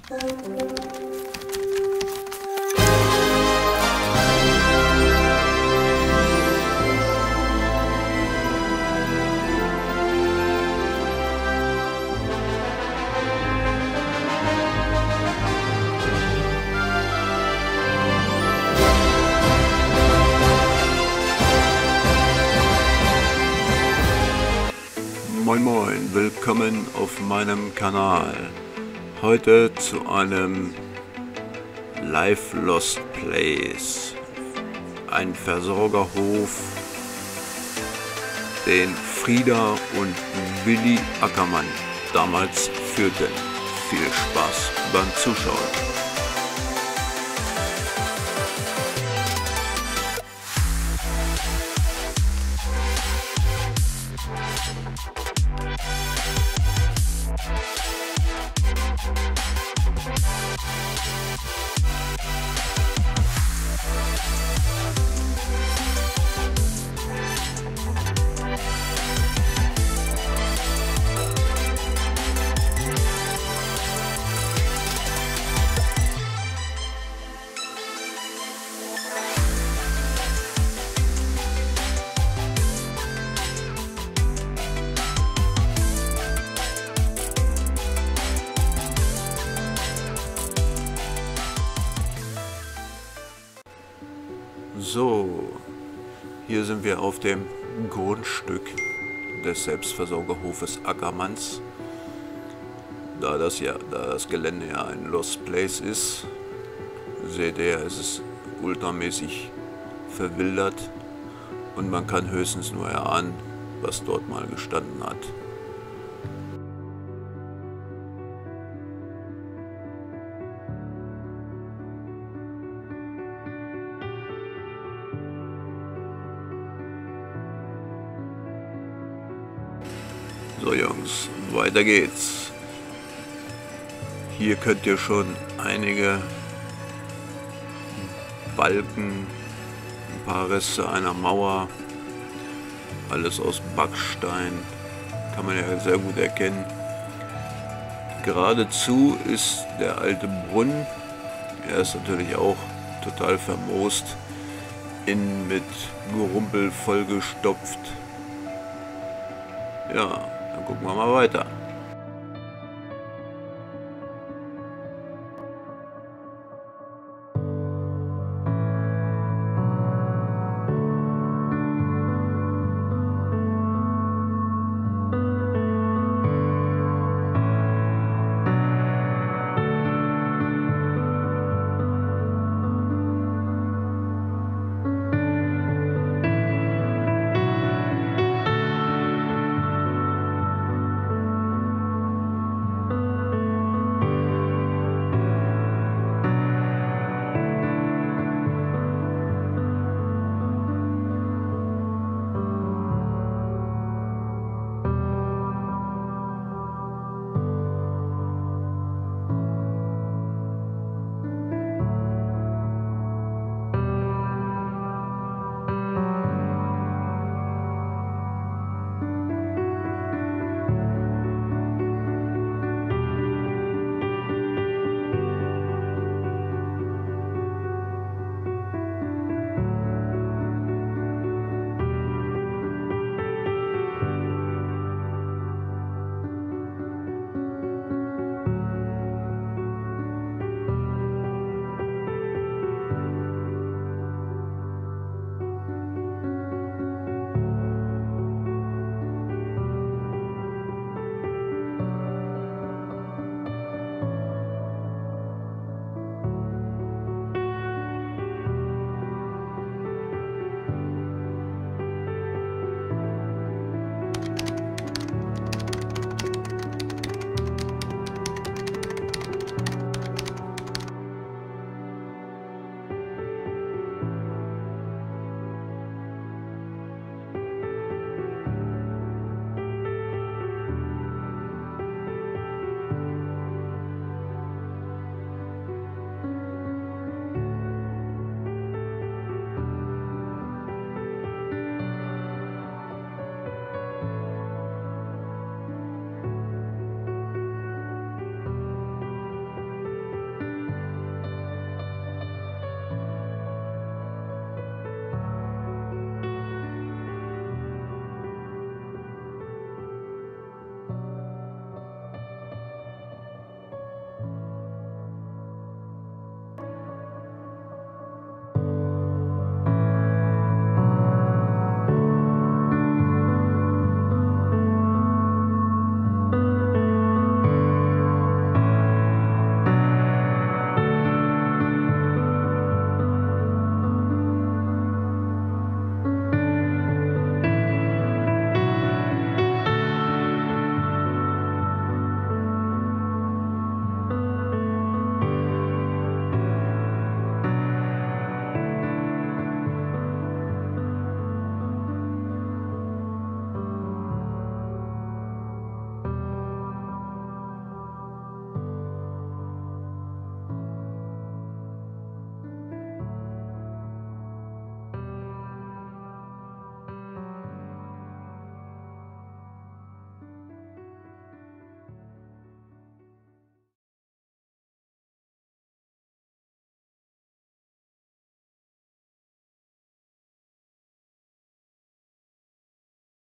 Moin Moin, willkommen auf meinem Kanal. Heute zu einem Live Lost Place. Ein Versorgerhof, den Frieda und Willi Ackermann damals führten. Viel Spaß beim Zuschauen. So, hier sind wir auf dem Grundstück des Selbstversorgerhofes Ackermanns. Da das Gelände ja ein Lost Place ist, seht ihr, es ist ultramäßig verwildert und man kann höchstens nur erahnen, was dort mal gestanden hat. So Jungs, weiter geht's. Hier könnt ihr schon einige Balken, ein paar Reste einer Mauer, alles aus Backstein, kann man ja sehr gut erkennen. Geradezu ist der alte Brunnen, er ist natürlich auch total vermoost, innen mit Gerumpel vollgestopft. Ja, dann gucken wir mal weiter.